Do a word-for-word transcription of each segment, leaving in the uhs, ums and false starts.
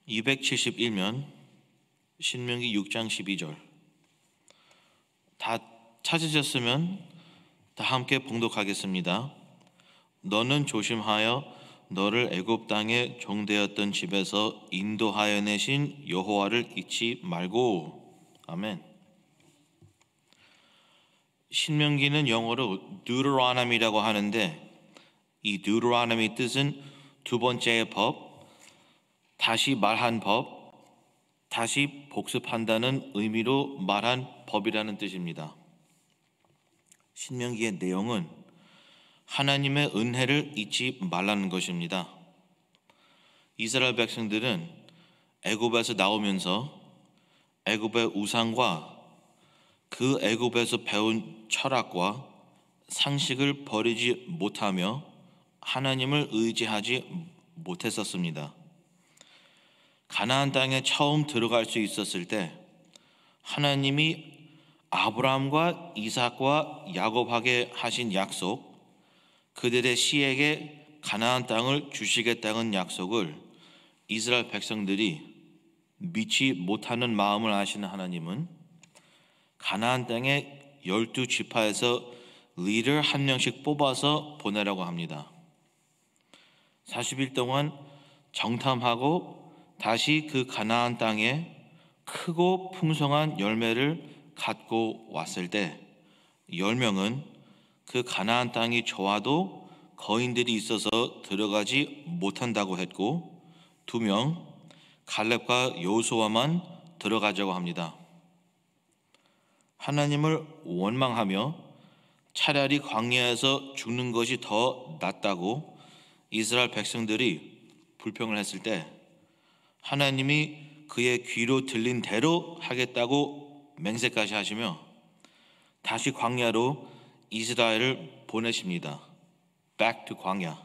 이백칠십일 면 신명기 육 장 십이 절. 다 찾으셨으면 다 함께 봉독하겠습니다. 너는 조심하여 너를 애굽 땅에 종되었던 집에서 인도하여 내신 여호와를 잊지 말고. 아멘. 신명기는 영어로 Deuteronomy라고 하는데, 이 Deuteronomy 뜻은 두 번째의 법, 다시 말한 법, 다시 복습한다는 의미로 말한 법이라는 뜻입니다. 신명기의 내용은 하나님의 은혜를 잊지 말라는 것입니다. 이스라엘 백성들은 애굽에서 나오면서 애굽의 우상과 그 애굽에서 배운 철학과 상식을 버리지 못하며 하나님을 의지하지 못했었습니다. 가나안 땅에 처음 들어갈 수 있었을 때 하나님이 아브라함과 이삭과 야곱에게 하신 약속, 그들의 씨에게 가나안 땅을 주시겠다는 약속을 이스라엘 백성들이 믿지 못하는 마음을 아시는 하나님은 가나안 땅에 열두 지파에서 리더 한 명씩 뽑아서 보내라고 합니다. 사십 일 동안 정탐하고 다시 그 가나안 땅에 크고 풍성한 열매를 갖고 왔을 때 열 명은 그 가나안 땅이 좋아도 거인들이 있어서 들어가지 못한다고 했고, 두 명 갈렙과 여호수아만 들어가자고 합니다. 하나님을 원망하며 차라리 광야에서 죽는 것이 더 낫다고 이스라엘 백성들이 불평을 했을 때 하나님이 그의 귀로 들린 대로 하겠다고 맹세까지 하시며 다시 광야로 이스라엘을 보내십니다. Back to 광야.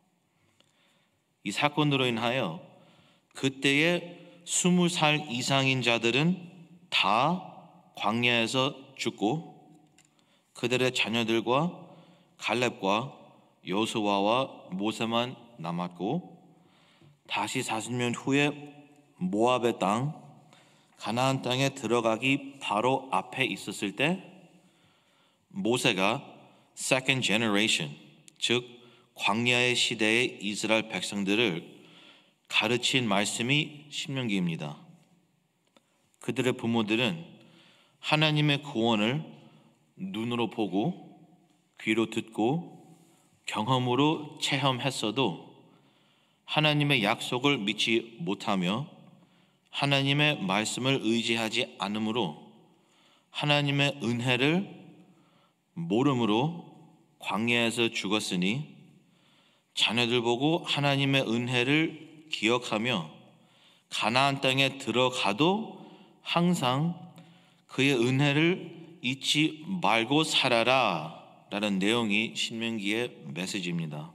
이 사건으로 인하여 그때의 스무 살 이상인 자들은 다 광야에서 죽고 그들의 자녀들과 갈렙과 여호수아와 모세만 남았고, 다시 사십 년 후에 모압의 땅 가나안 땅에 들어가기 바로 앞에 있었을 때 모세가 second generation, 즉 광야의 시대의 이스라엘 백성들을 가르친 말씀이 신명기입니다. 그들의 부모들은 하나님의 구원을 눈으로 보고 귀로 듣고 경험으로 체험했어도 하나님의 약속을 믿지 못하며 하나님의 말씀을 의지하지 않으므로 하나님의 은혜를 모름으로 광야에서 죽었으니 자녀들 보고 하나님의 은혜를 기억하며 가나안 땅에 들어가도 항상 그의 은혜를 잊지 말고 살아라 라는 내용이 신명기의 메시지입니다.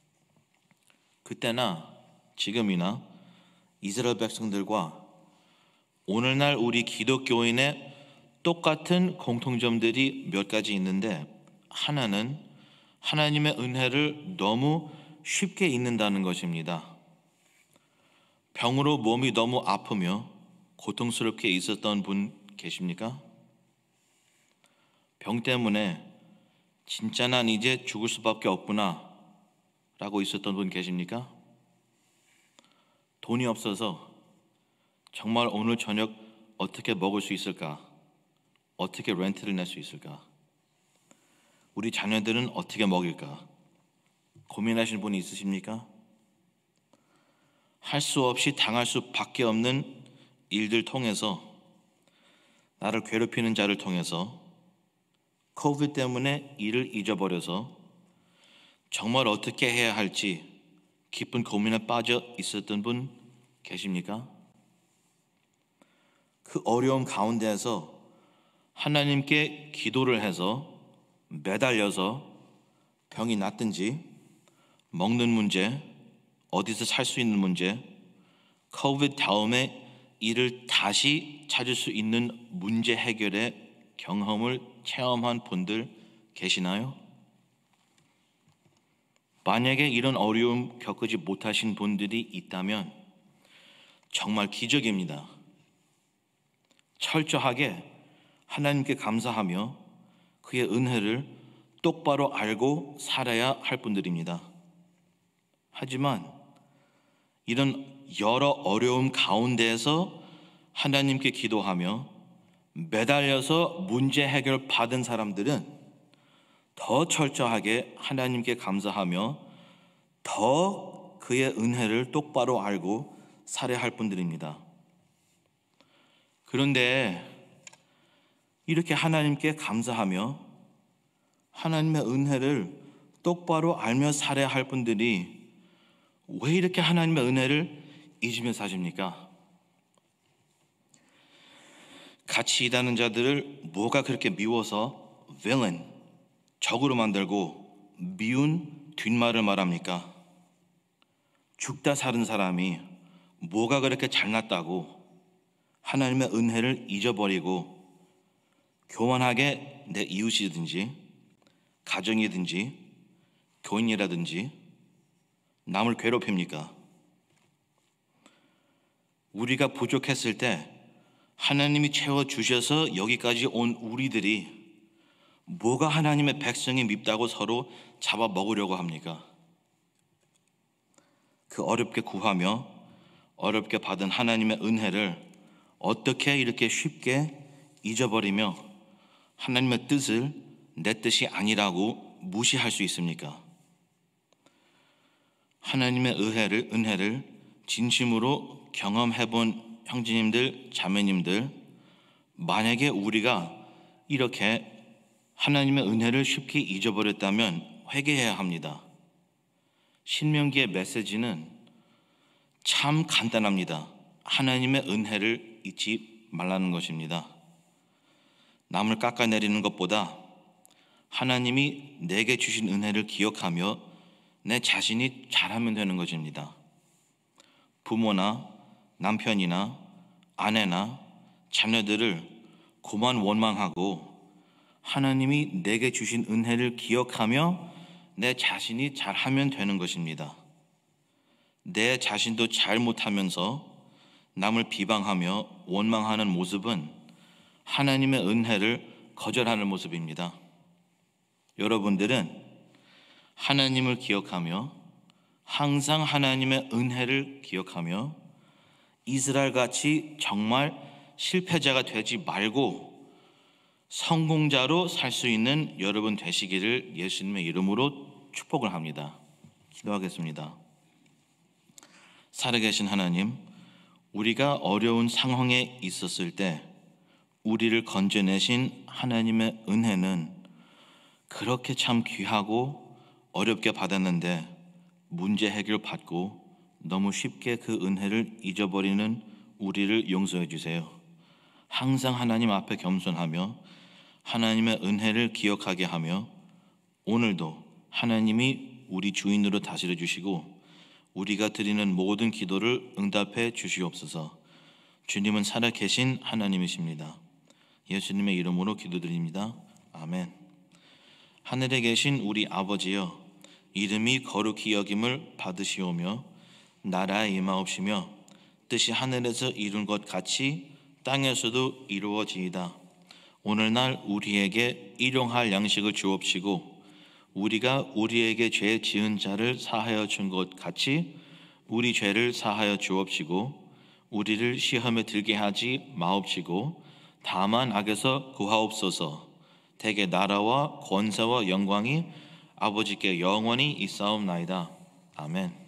그때나 지금이나 이스라엘 백성들과 오늘날 우리 기독교인의 똑같은 공통점들이 몇 가지 있는데, 하나는 하나님의 은혜를 너무 쉽게 잊는다는 것입니다. 병으로 몸이 너무 아프며 고통스럽게 있었던 분 계십니까? 병 때문에 진짜 난 이제 죽을 수밖에 없구나 라고 있었던 분 계십니까? 돈이 없어서 정말 오늘 저녁 어떻게 먹을 수 있을까? 어떻게 렌트를 낼 수 있을까? 우리 자녀들은 어떻게 먹일까? 고민하시는 분이 있으십니까? 할 수 없이 당할 수밖에 없는 일들 통해서, 나를 괴롭히는 자를 통해서, 코비드 때문에 일을 잊어버려서 정말 어떻게 해야 할지 깊은 고민에 빠져 있었던 분 계십니까? 그 어려움 가운데에서 하나님께 기도를 해서 매달려서 병이 낫든지, 먹는 문제, 어디서 살 수 있는 문제, 코비드 다음에 일을 다시 찾을 수 있는 문제 해결의 경험을 체험한 분들 계시나요? 만약에 이런 어려움 겪지 못하신 분들이 있다면 정말 기적입니다. 철저하게 하나님께 감사하며 그의 은혜를 똑바로 알고 살아야 할 분들입니다. 하지만 이런 여러 어려움 가운데에서 하나님께 기도하며 매달려서 문제 해결 받은 사람들은 더 철저하게 하나님께 감사하며 더 그의 은혜를 똑바로 알고 살아야 할 분들입니다. 그런데 이렇게 하나님께 감사하며 하나님의 은혜를 똑바로 알며 살아야 할 분들이 왜 이렇게 하나님의 은혜를 잊으며 사십니까? 같이 일하는 자들을 뭐가 그렇게 미워서 villain, 적으로 만들고 미운 뒷말을 말합니까? 죽다 사는 사람이 뭐가 그렇게 잘났다고 하나님의 은혜를 잊어버리고 교만하게 내 이웃이든지 가정이든지 교인이라든지 남을 괴롭힙니까? 우리가 부족했을 때 하나님이 채워주셔서 여기까지 온 우리들이 뭐가 하나님의 백성이 밉다고 서로 잡아먹으려고 합니까? 그 어렵게 구하며 어렵게 받은 하나님의 은혜를 어떻게 이렇게 쉽게 잊어버리며 하나님의 뜻을 내 뜻이 아니라고 무시할 수 있습니까? 하나님의 은혜를, 은혜를 진심으로 경험해본 형제님들, 자매님들, 만약에 우리가 이렇게 하나님의 은혜를 쉽게 잊어버렸다면 회개해야 합니다. 신명기의 메시지는 참 간단합니다. 하나님의 은혜를 잊지 말라는 것입니다. 남을 깎아내리는 것보다 하나님이 내게 주신 은혜를 기억하며 내 자신이 잘하면 되는 것입니다. 부모나 남편이나 아내나 자녀들을 고만 원망하고 하나님이 내게 주신 은혜를 기억하며 내 자신이 잘하면 되는 것입니다. 내 자신도 잘 못하면서 남을 비방하며 원망하는 모습은 하나님의 은혜를 거절하는 모습입니다. 여러분들은 하나님을 기억하며 항상 하나님의 은혜를 기억하며 이스라엘같이 정말 실패자가 되지 말고 성공자로 살 수 있는 여러분 되시기를 예수님의 이름으로 축복을 합니다. 기도하겠습니다. 살아계신 하나님, 우리가 어려운 상황에 있었을 때 우리를 건져내신 하나님의 은혜는 그렇게 참 귀하고 어렵게 받았는데 문제 해결 받고 너무 쉽게 그 은혜를 잊어버리는 우리를 용서해 주세요. 항상 하나님 앞에 겸손하며 하나님의 은혜를 기억하게 하며 오늘도 하나님이 우리 주인으로 다스려 주시고 우리가 드리는 모든 기도를 응답해 주시옵소서. 주님은 살아계신 하나님이십니다. 예수님의 이름으로 기도드립니다. 아멘. 하늘에 계신 우리 아버지여, 이름이 거룩히 여김을 받으시오며 나라에 임하옵시며 뜻이 하늘에서 이룬 것 같이 땅에서도 이루어지이다. 오늘날 우리에게 일용할 양식을 주옵시고 우리가 우리에게 죄 지은 자를 사하여 준 것 같이 우리 죄를 사하여 주옵시고 우리를 시험에 들게 하지 마옵시고 다만 악에서 구하옵소서. 대개 나라와 권세와 영광이 아버지께 영원히 있사옵나이다. 아멘.